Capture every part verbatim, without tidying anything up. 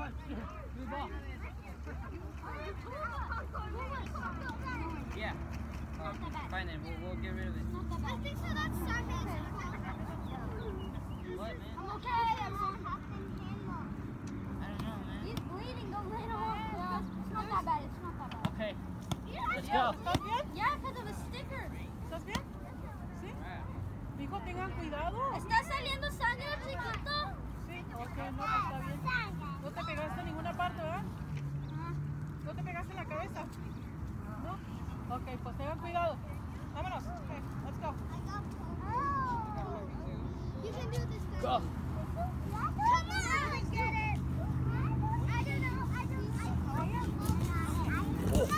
on. Give the ball. Yeah. Uh, fine then. We'll, we'll get rid of it. I think so. That's Sammy's. What, man? I'm okay. I'm okay. I don't know, man. He's bleeding. Don't let him off. It's not that bad. It's not that bad. Okay. Yeah, Let's go. ¿Estás bien? Yeah, because of a sticker. ¿Estás bien? ¿Sí? Dijo, tengan cuidado. ¿Está saliendo sangre, chiquito? Sí, ok, no, está bien. ¿No te pegaste en ninguna parte, verdad? ¿No te pegaste en la cabeza? ¿No? Ok, pues tengan cuidado. Vámonos. Okay, let's go. You can do this. Go. Come on. Get it. I don't know. I don't know.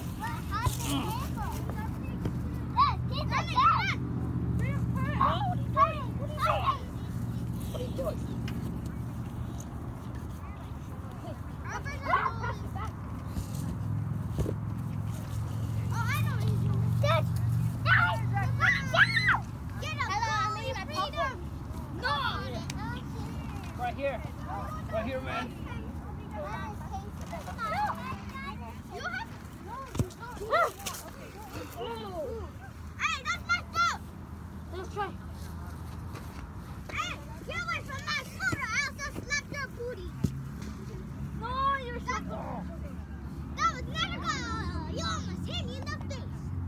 What are you doing? Right here. Right here, man. Hey, that's my foot! Let's try. Hey, get away from my foot or else I'll slap your booty. No, you're so cool. That was never good. You almost hit me in the face.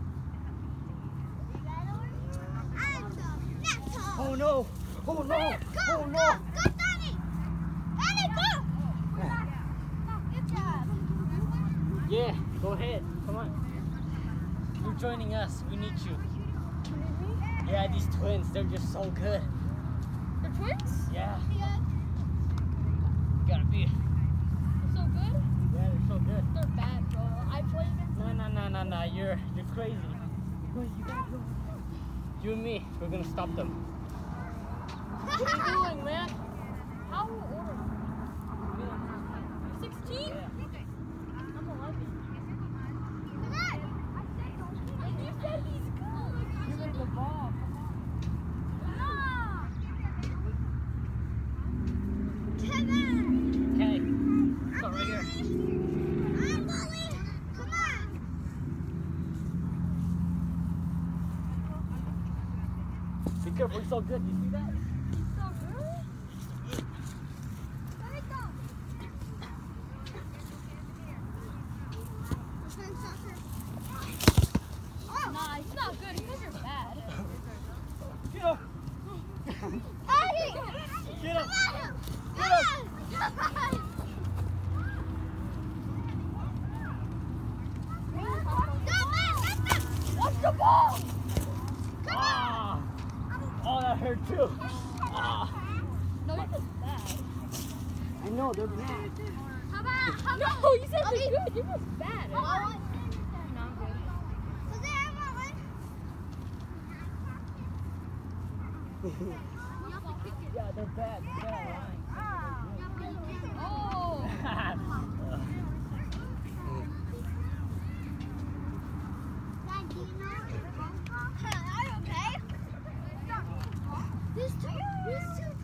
I'm the metal. Oh no! Oh no! Go, Oh go, no! go, Danny! Danny, go! Good job. Yeah, go ahead. Come on. You're joining us. We need you. Yeah, these twins, they're just so good. The twins? Yeah. Yeah. Gotta be. So good? Yeah, they're so good. They're bad, bro. I played against No, no, no, no, no. You're, you're crazy. You gotta go. You and me, we're gonna stop them. What are you doing, man? How old are you? sixteen? Yeah. I'm eleven. Come on! Like you said, he's good. Give him the ball. No! Kevin! Okay. I'm Go right here. going. I'm going. Come on! Be careful, he's so good. You see that? He's so good. Let it go. We're playing soccer. Oh. Nah, he's not good because you're bad. Get him! Eddie! Get him! Come on! Get him! Come on! Go, man! Get them! Watch the ball! Come on! Ah! Oh, that hurt too. Ah! No, you're just bad. I know, they're bad. How about, how about? No, you said they're good. You're just bad. How about one? No, I'm good. Was there ever one? You have to kick it. Yeah, they're bad. They're bad. Oh! Dad, do you know are you okay? These two, these two.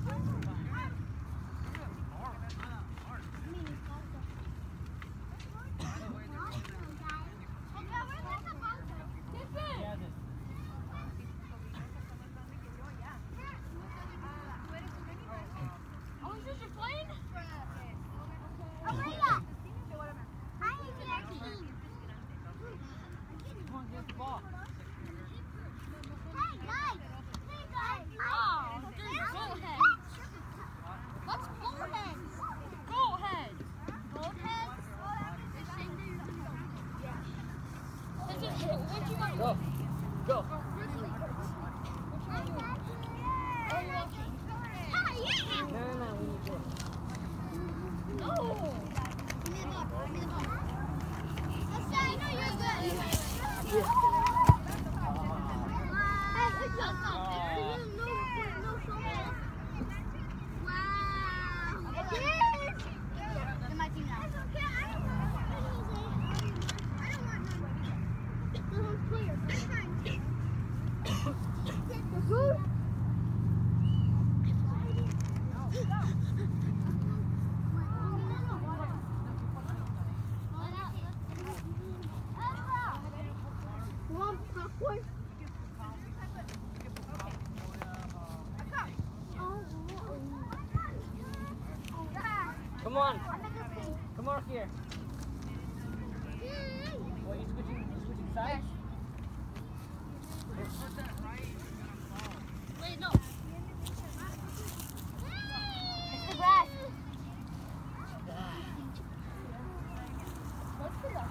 Hey guys! Hey guys! Oh, there's bullhead. on. Come on here. What, you switching, you switching sides? Wait, no. It's the grass. Let's put it up.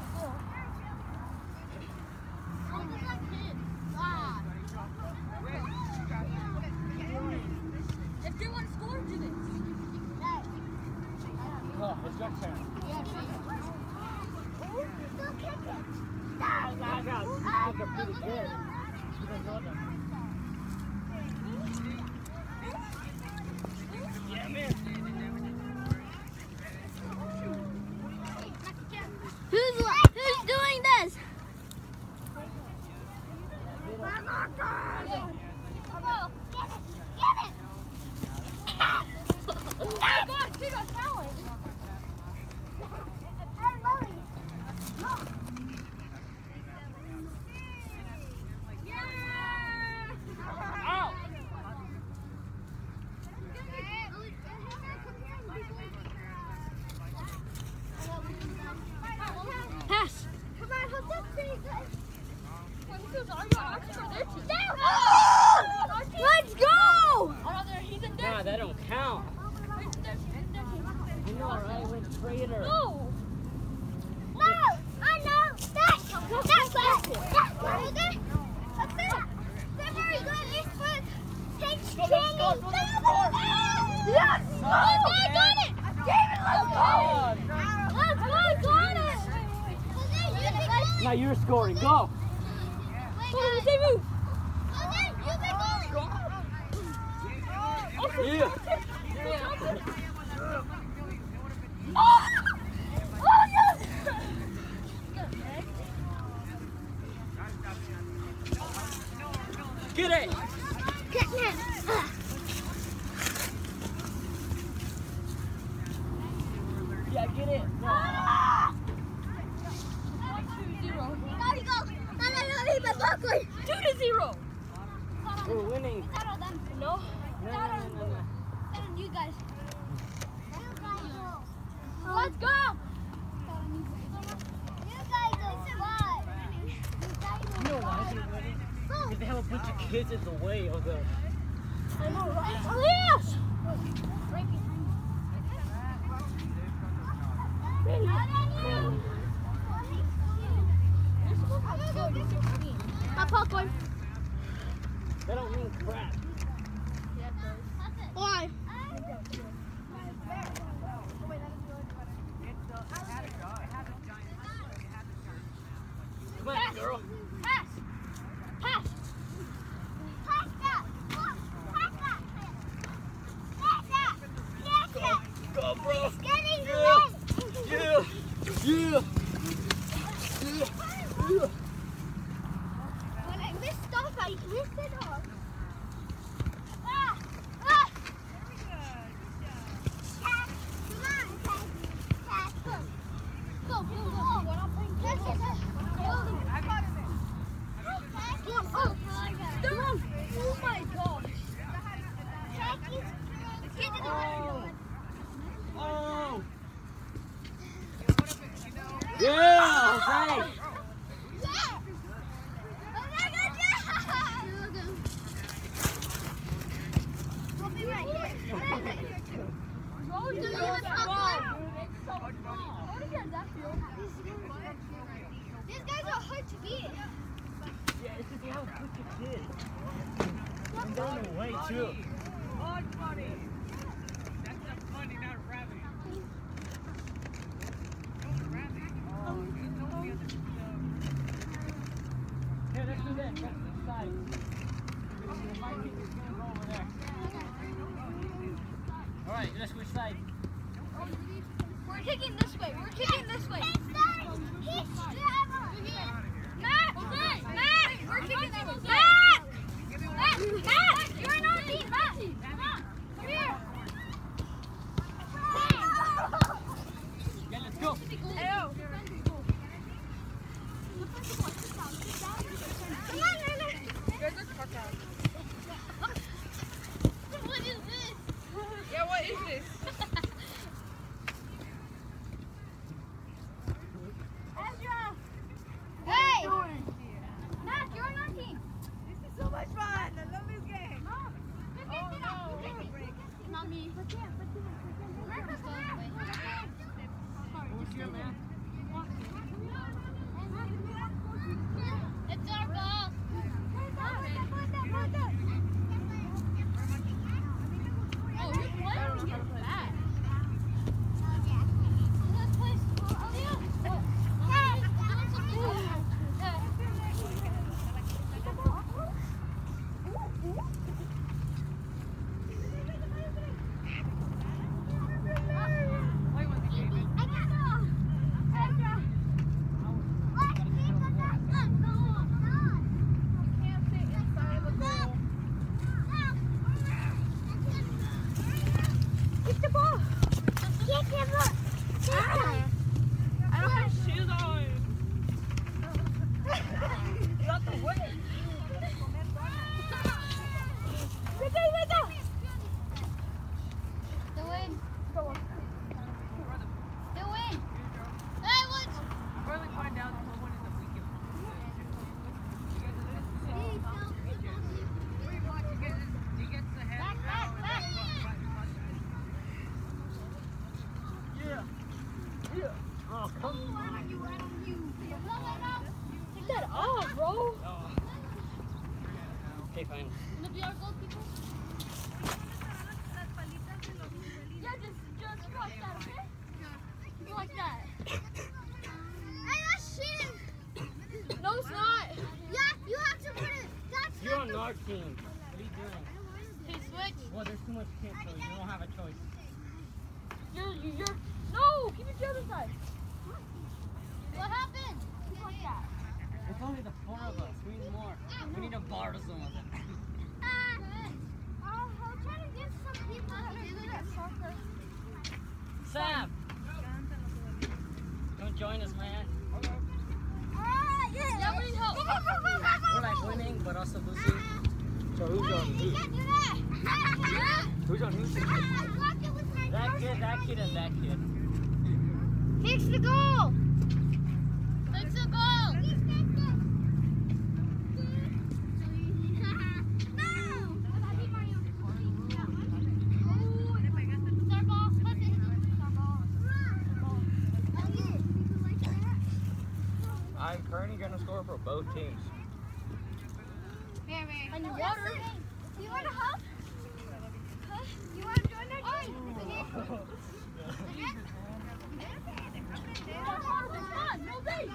If you want to score, do this. Oh, it's your turn. I got, I got pretty good. You don't know them. Yeah, man. Who's who's doing this? Pass. Come on, hold that thing. Let's go! Nah, that don't count. You know, right? We're trainers. No! No! I know! That's that's it! That's it! That's it! They're very good. It's for takes Go, let's go, go, let's go. Yes! No, I got it! David, let's go! Let's go! I got it! Now you're scoring. Go. Wait, go, save move! You big goalie! Yeah. Oh! Oh, yes! Get it. Get it! Yeah, get it. No. Gotta go! No, no, no, even backward! Two to zero. We're winning. It's not on them. No. No, no, no, no, no. It's on you guys. Let's go! You guys are smart. You know why they're winning? Because they have a bunch of kids in the way of the. I know, right? Oh, yes! My popcorn. They don't mean crap. Why? Come on, girl. Pass! Pass! Pass that! Pass that! Pass that! Pass that! Go, bro. He's getting Yeah. the Yeah. Yeah. Yeah. When I missed stuff, I missed it all. Ah! Ah! Pass! Come on, pass! Pass! Go! Go, go, go! Pass it! Go! Pass it! Oh! Come on! Oh my gosh! Jackie! Let's get to the Oh. Yeah, okay. Yeah! Oh my God, yeah! We'll be right here. These guys are hard to beat. Yeah, it's just they have a bunch of kids. And they're in the way, too. Here, let's do that. Let's do side. There might be this gonna go over there. All right, let's switch sides. We're kicking this way. We're kicking this way. He's Matt! Matt! Matt! We're kicking this way. Matt! Matt! Matt! You're in our team, Matt! Come on. Come here. Yeah, let's go. Come on, Nana. What is this? Yeah, what is this? Come on. Take that off, bro. Oh. Okay, fine. Wanna be our goalkeeper? Yeah, just, just cross that, okay? Like that. Hey, that's cheating. No, it's not. Yeah, you have to put it. That's You're on our team. What are you doing? Okay, switch. Well, there's too much kids, so you don't have a choice. You're, you're, you're. No, keep it to the other side. what happened. Keep like that. It's only the four of us. We need more. We need to borrow some of it. Uh, I'll, I'll try to get some people to do that soccer. Sam! Don't join us, man. Ah, yeah. Yeah, we need help. We're like winning, but also losing. So who's on who? You can't do that. Who's on who's? I blocked it with my That kid, that kid, and that kid. Fix the goal. Fix the goal. I'm currently going to score for both teams. I need water. You want to help? Huh? You want to join our team? No base.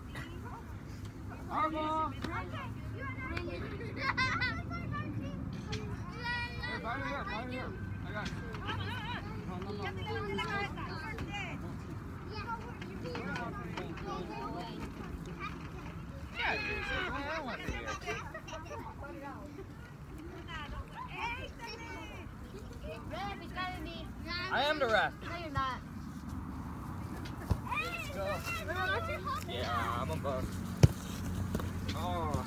Our ball. Hey, find me here, find me here. I got it. No, no, no. Yeah, you said, well, I don't want to be here. Ref, it's gotta be. I am the ref. No, you're not. Let's go. Yeah, I'm a boss. Oh.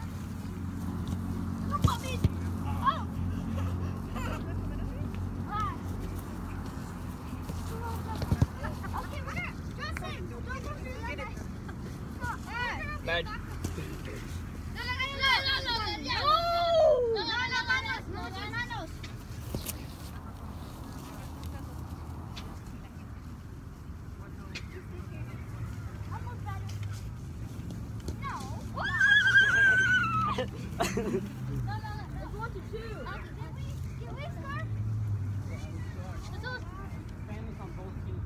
Bad. Families on both teams.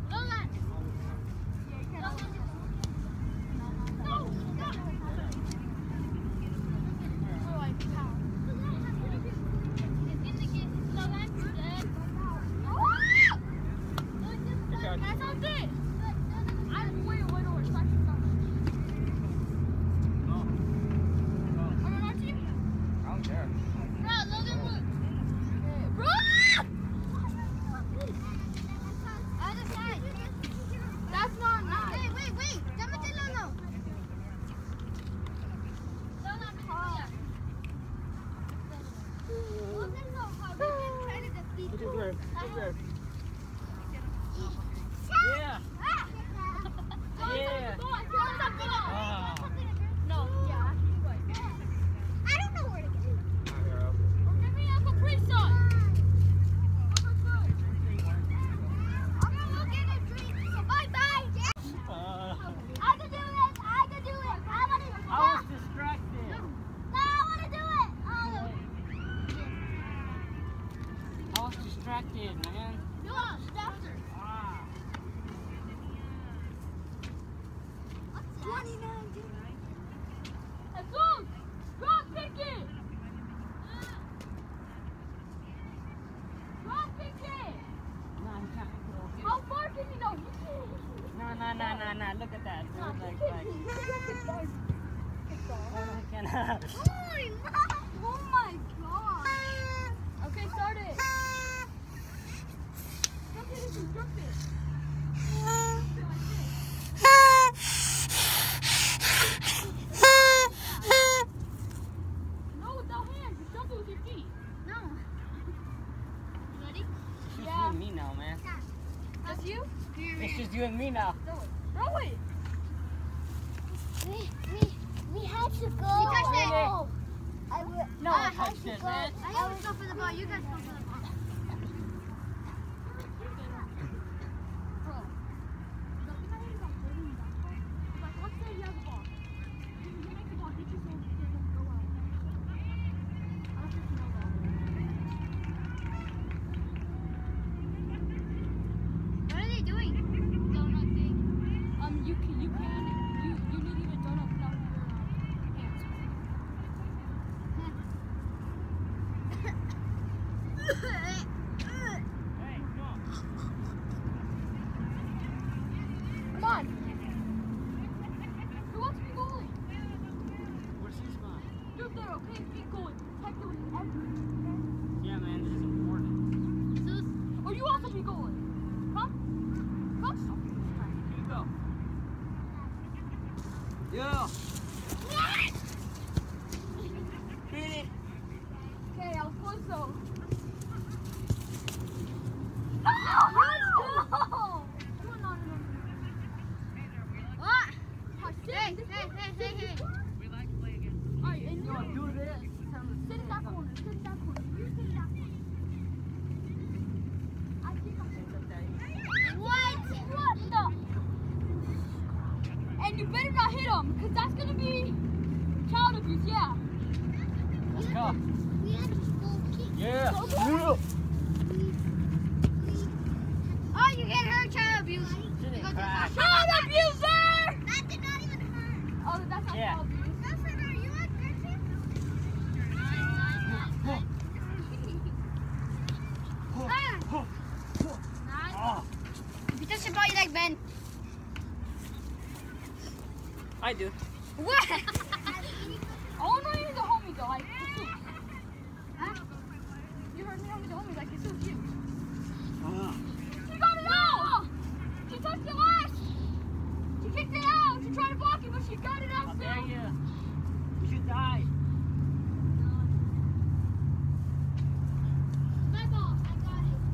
I don't care. That's not nice. Wait, wait, wait. Dámete Lolo. It is red. It's red. Yeah. Yeah. Ah. No, yeah. I don't know where to go. Not here, Give me a Capri Sun. I'm gonna go get a drink. So bye bye. Uh, I can do it. I can do it. I want to. I was distracted. No, I want to do it. Oh. I was distracted, man. You want to stop her? Ah. twenty-nine, dude. Jesus, drop kick it. Drop kick it. No, he can't make it. How far can you go? You can't. No, no, no, no, no. Look at that. No, Dude. you Like, can't. like. You can't. Oh, no, he cannot. Holy moly. Oh my god. Okay, start it. Jump it, jump it. No, without hands. You jump it with your feet. No. You ready? It's just Yeah. you and me now, man. Just you? It's just you and me now. Throw it. Throw it. We, we, we had to go. You touched it. Oh. I will. No, I I had touched to it, go. man. I always go for the ball. You guys go for the ball. Come on. Who wants to be goalie? Where's his spot? Dude, there, okay, be goalie. Protect it with everything. Yeah, man, this is important. Or you also be goalie. Come. Come. Here you go. Yeah. Hit it. Okay, I'll close those. No! Come on, no, no, no. What? Oh, sit. Hey, hey, hey, hey, hey. Alright, and you Yo, do this. sit in that corner. Sit in that corner. You sit in that corner. I think I'm What? What the? And you better not hit him, because that's going to be child abuse, yeah. Let's go. We had to go kick. Yeah. Go, go. Yeah. Oh, you get hurt, child abuse. She didn't crash. Child abuser! That did not even hurt. Oh, that's not Yeah. child abuse. Justin, are you aggressive? Oh, If you touch the ball, you like Ben. I do. What? Only the homie though, like Jesus. Huh? You heard me, only the homie, like Jesus, you. Uh, She got it out! She touched the last! She kicked it out! She tried to block it, but she got it out how still! dare you? You should die. My ball. I got it.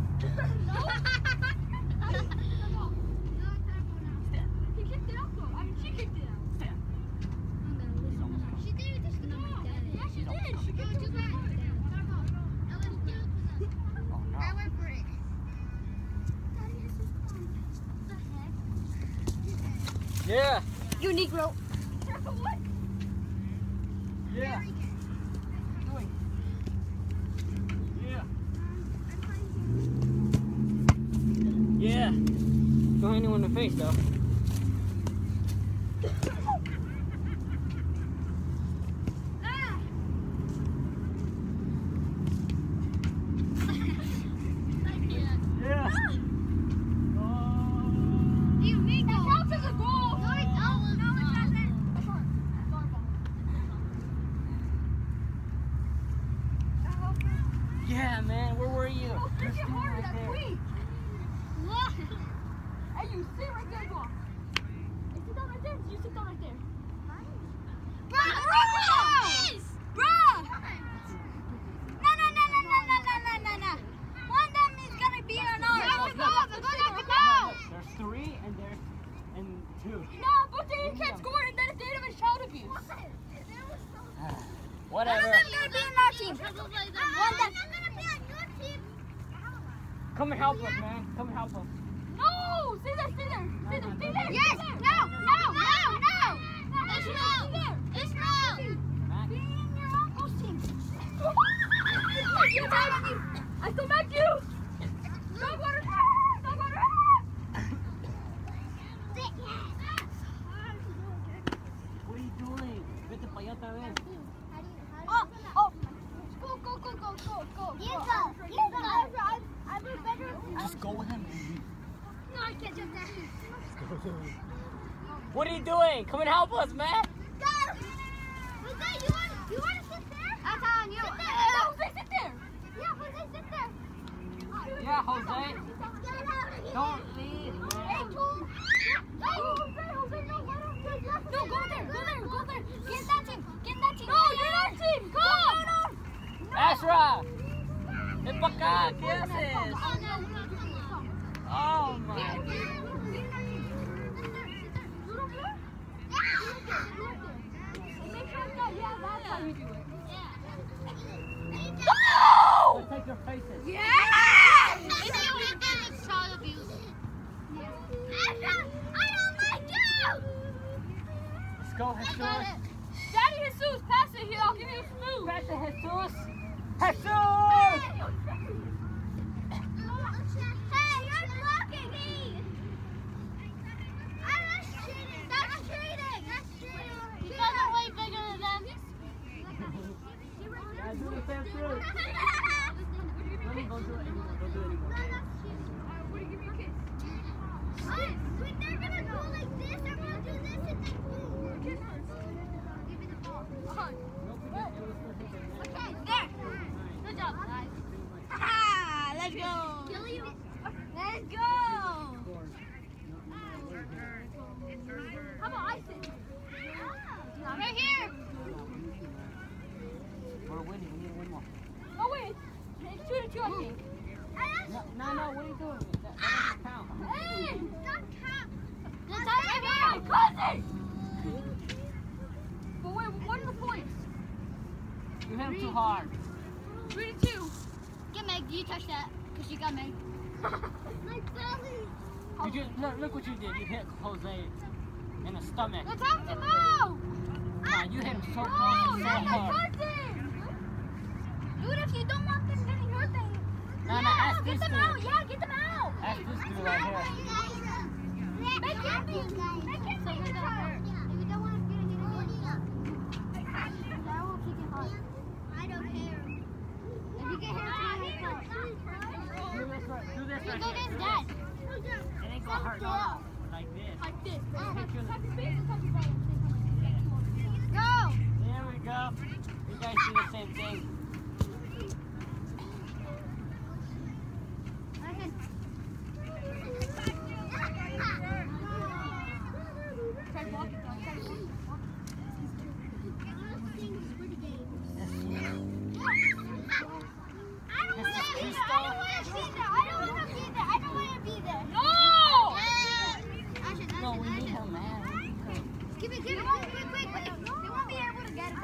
He kicked it out though. I mean, she kicked it out. She didn't touch the ball. Yeah, she did. She kicked it out. Oh, no. I went for it. Yeah. You Negro. What? Yeah. Yeah. Yeah. Don't hit anyone in the face, though. Yeah. You Negro. That counts as a goal. No, it don't. No, it doesn't. Yeah, man. Where were you? Oh, You're freaking standing hard, right that's there. sweet. What? Hey, you sit right there, go on. Hey, sit down right there. You sit down right there. Bro, bro! No, no, no, no, no, no, no, no, no, no. One of them is gonna be on ours. No, Let's no, go, no, let's no, go, no, let's no, go. no. There's three and there's and two. No, but then you can't score, and then it's date of his child abuse. One Whatever. of them gonna be on our team. One that's gonna be on your team. Come and help us, man. Come and help us. No! Stay there, stay there. Stay there, stay there. Yes, stay there. no, no, no, no. Stay It's there, wrong. stay there. It's wrong. Mac. Be in your uncle's team. You back you. I still back you. Dog water. Dog water. What are you doing? Vete para allá otra vez. Oh, oh. Go, go, go, go, go, go. Yes, go. sir. Yes, sir. I'm, I'm a better. Just go with him. No, I can't jump that. What are you doing? Come and help us, man. Go. Jose, you want, you want to sit there? That's on you. No, Jose, sit there. Yeah, Jose, sit there. Yeah, Jose. Get out of here. Don't leave, Hey, man. Tool. No, Jose, Jose, no, why don't you just... No, go there, go there, go there. Get that team. Get that team. No, you're not team. Go. Ezra. Ven para acá. ¿Qué haces? Oh, my. No! Take your faces. Yeah! It's child abuse. I don't like you! Let's go, Jesus. Daddy Jesus, pass it here. I'll give you a smooth. Pass it, Jesus. Jesus! Hey, you're blocking me! I'm not cheating! That's cheating! That's cheating! He doesn't way bigger than them. Yeah, do the same thing. Let me Let's go. Let's go. How about I sit? Right here. We're winning. We need to win more. Oh wait, it's two to two, I think. No, no, no. What are you doing? That, that doesn't count. Hey, stop count. Let's Hey, cousin! But wait, what are the points? You hit him too hard. Three to two. Get Meg. You touch that because you got Meg. My belly. You just look, look what you did. You hit Jose in the stomach. Let's have to go! Nah, you hit him so No, close and so that's my hard. cousin! Dude, if you don't want them getting hurt, then No, no, Yeah, ask get this them dude. out! Yeah, get them out! Ask this dude right here. Make it be. Make it be. So we got hurt. If you don't want to get hit again, I will kick it hard. I don't care. If you get hit, it's my fault. Do this right, do this You right go here. against Do Dad. this. It ain't gonna hurt no more. Like this. Like this. Uh, Touch your face and touch your belly. Go. There we go. You guys do the same thing. Try to walk it down. Try to walk it down. I don't want to be there. I don't want to be there. I don't want to be there. I don't want to be there. No! Ashton, No, we Ashton, need Ashton. him, man. Give it, give it, quick, quick, quick, quick. They won't be able to get it.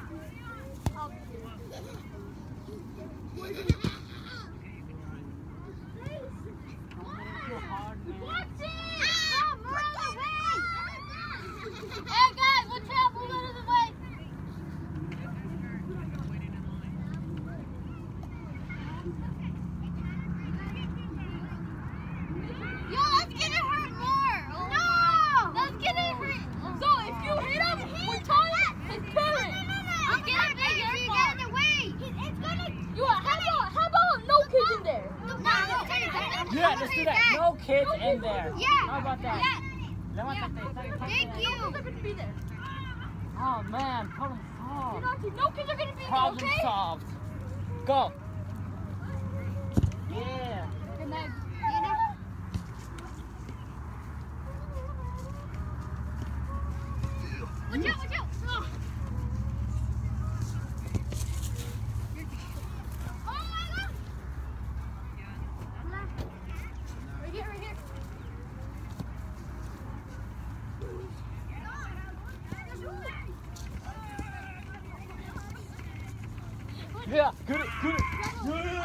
Too hard, man. Watch it! Stop, move out of the way! Hey, guys, watch out, move out of the way. Yo, let's get it hurt more. No! Let's get it hurt. So if you hit him with time, it's parent. I'm getting big, you're getting away. It's gonna... You want, how about, how about no kids in there? No, no, turn it back. Yeah, let's do that. No kids in there. Yeah. How about that? Yeah. Levántate, está bien, Thank está you. bien. No kids are gonna be there. Oh man, problem You're solved. not, no kids are gonna be there, Problem okay? solved. Go. Yeah. And then, Watch out, watch out. Oh. Oh my God. right here, right here. Yeah, good, good. Yeah.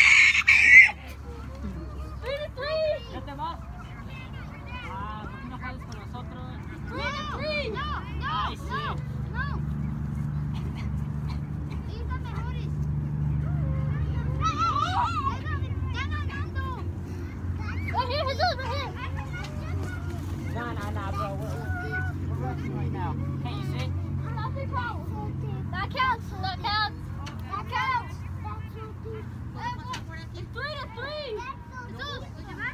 Three to three! ¿Ya te vas? Ah, ¿por qué no juegas con nosotros? Three to three! No, no, Ay, sí. no, no. Ellos están mejores. Están ganando. Right here, Jesus, right here! Nah, nah, nah, bro. We're, we're, we're rushing right now. Can't you see? Nothing problem. That counts. That counts. That counts. It's three to three! Jesus.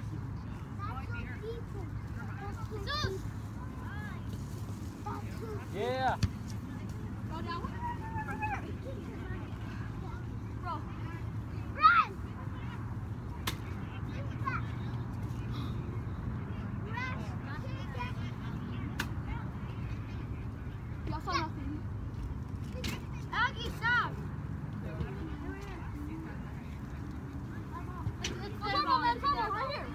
Jesus. Yeah. Go down. Bro. Run. Y'all saw nothing. Aggie, stop. Come on, man, come on, right here.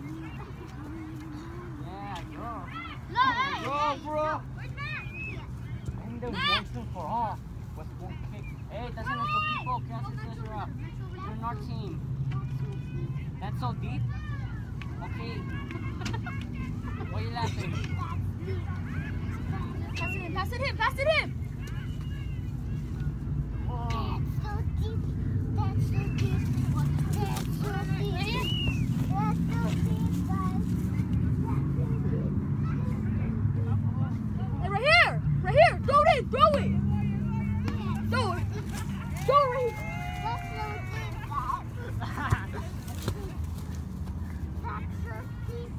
Yeah, bro. No, hey, Bro, hey, bro. no. Where's Matt? And the one two for all. With one kick. Hey, that's nuestro equipo. ¿Qué haces, Ezra? You're in our team. That's so deep? Okay. Why are you laughing? Pass it in, pass it in, pass it in! Whoa. That's so deep. That's so deep. That's so deep. That's so deep, guys. Hey, right here! Right here! Throw it in! Throw it! Throw it! Throw it right here! That's so deep, guys. That's so deep.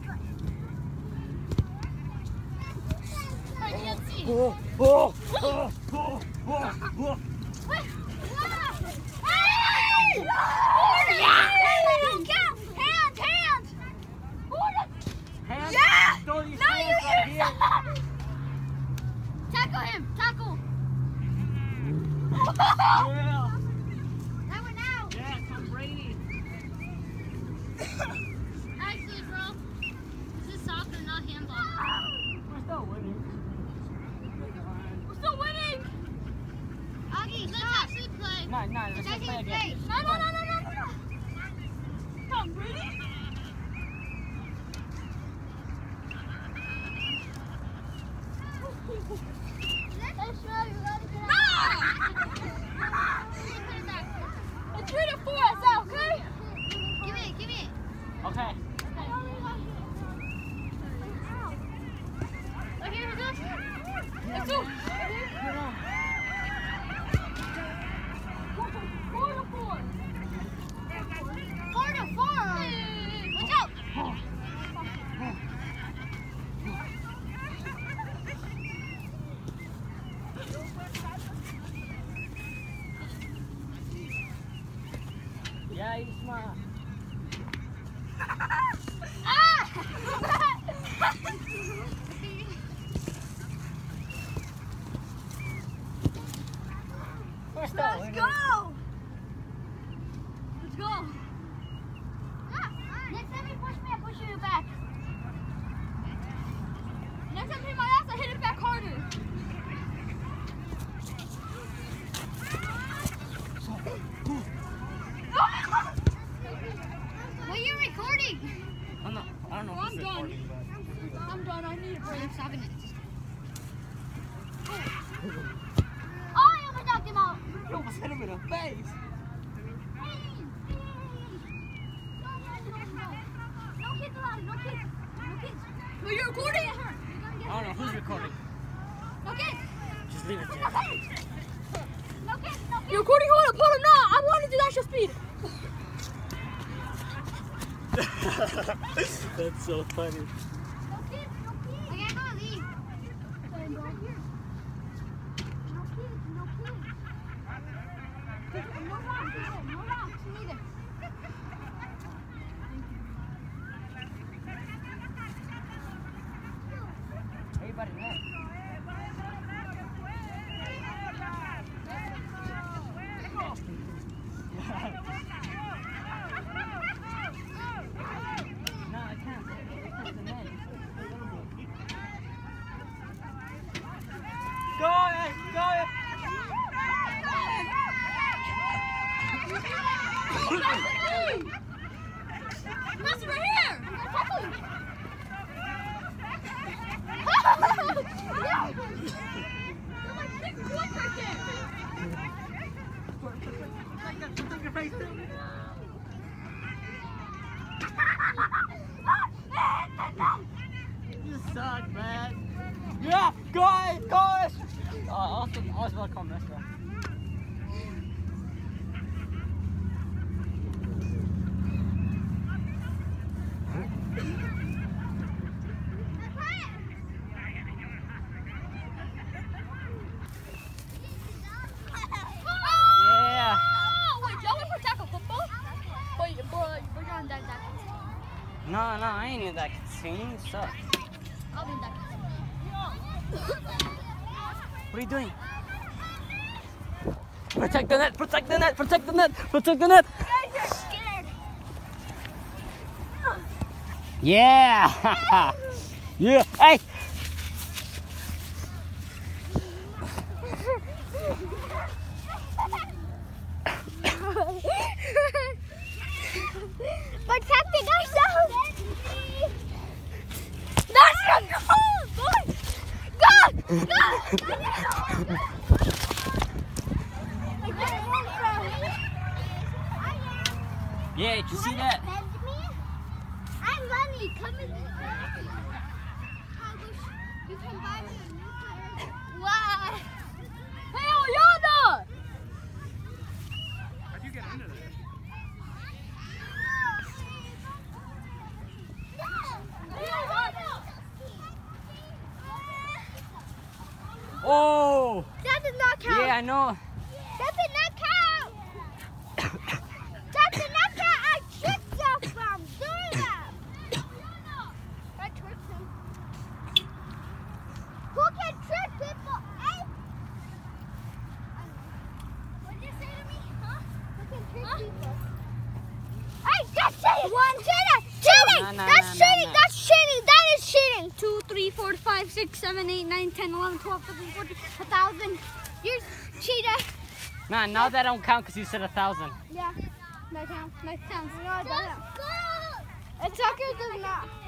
I can't see. Oh, oh, oh, oh, oh, oh. Hey! Actually, bro, this is soccer, not handball. We're still winning. We're still winning. Augie, let's actually play. No, no, let's Let's just play actually again. play. No, no, no, no, no, no. Come, really? Let's show you how to get No! out. It's three to four, that's out, okay? Give it, give it. Okay. Oh, here we go. Let's go. Four to four. Four to four. Watch out. Yeah, Isma. Ah! We're still Let's winning. go. Let's go. Next time you push me, I push you back. Next time I hit my ass, I hit it back harder. What are you recording? I'm not, I don't know Oh, if I'm it's done. recording, but... I'm done. I need a break. I'm stopping it. Oh, I almost knocked him out. You almost hit him in the face. No kids allowed. No kids. No kids. Are you recording? I don't know who's recording. No kids. Just leave it No there. kids. No kids. No kids. You're recording? Hold up, hold up. No, I want to do extra speed. That's so funny. No kids. No kids. I gotta go leave. No kids. No kids. No rocks. No rocks neither. Everybody left. No, I can't. It's the net. Go ahead, go ahead. Messi right here. You suck, man. Yeah, guys, guys. Uh, also, also welcome, Messi. Yeah. Oh, wait, y'all ever tackle football? Wait, bro, we're not in that tackle. No, no, I ain't in that scene. You suck. I'll be in that What are you doing? Protect the net, protect the net, protect the net, protect the net. Guys, you're scared. Yeah. Yeah. Hey. Protecting ourselves. That's your goal, boy. Go! Go! Yeah, did you see that? I'm Lenny. Come in. You can buy me a new pair. Wow. Hell yeah! How'd you get into this? Oh. That did not count. Yeah, I know. That did not count. That did not count. I tricked you from doing that. I tricked him. Who can trick people? Hey? What did you say to me? Huh? Who can trick people? Hey, just say it. One, two. no, no, That's no, cheating. no. That's cheating. That is cheating. Two, three, four, five, six, seven, eight, nine, ten, eleven, twelve, thirteen, fourteen, a thousand. You're cheater. Nah, now that don't count because you said a thousand. Yeah. That counts. That counts. No, it doesn't. It's soccer does not.